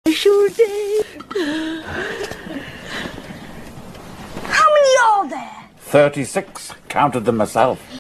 Sure did. How many are there? 36. Counted them myself.